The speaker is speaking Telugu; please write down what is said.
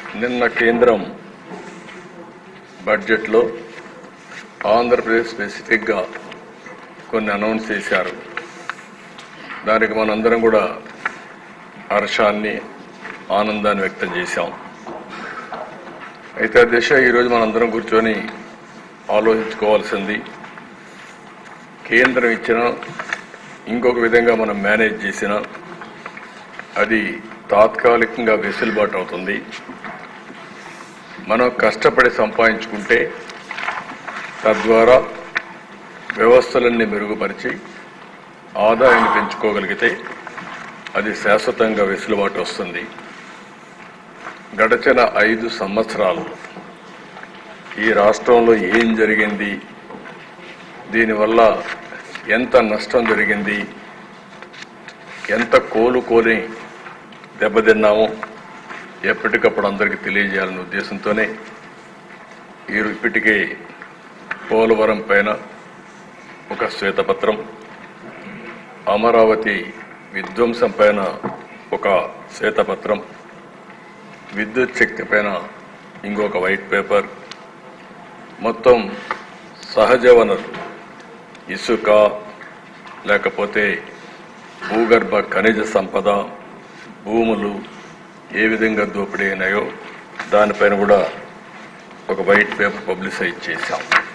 నిన్న కేంద్రం బడ్జెట్లో ఆంధ్రప్రదేశ్ స్పెసిఫిక్గా కొన్ని అనౌన్స్ చేశారు. దానికి మనందరం కూడా హర్షాన్ని ఆనందాన్ని వ్యక్తం చేశాం. అయితే ఆ దిశ ఈరోజు మనందరం కూర్చొని ఆలోచించుకోవాల్సింది, కేంద్రం ఇచ్చిన ఇంకొక విధంగా మనం మేనేజ్ చేసిన అది తాత్కాలికంగా వెసులుబాటు అవుతుంది. మనం కష్టపడి సంపాదించుకుంటే తద్వారా వ్యవస్థలన్నీ మెరుగుపరిచి ఆదాయాన్ని పెంచుకోగలిగితే అది శాశ్వతంగా వెసులుబాటు వస్తుంది. గడచిన 5 సంవత్సరాలు ఈ రాష్ట్రంలో ఏం జరిగింది, దీనివల్ల ఎంత నష్టం జరిగింది, ఎంత కోలుకొని దెబ్బతిన్నామో ఎప్పటికప్పుడు అందరికీ తెలియజేయాలనే ఉద్దేశంతోనే ఇప్పటికే పోలవరం పైన ఒక శ్వేతపత్రం, అమరావతి విధ్వంసం పైన ఒక శ్వేతపత్రం, విద్యుత్ శక్తి పైన ఇంకొక వైట్ పేపర్, మొత్తం సహజ వనరులు ఇసుక లేకపోతే భూగర్భ ఖనిజ సంపద, భూములు ఏ విధంగా దోపిడీ అయినాయో దానిపైన కూడా ఒక వైట్ పేపర్ పబ్లిసైజ్ చేశాం.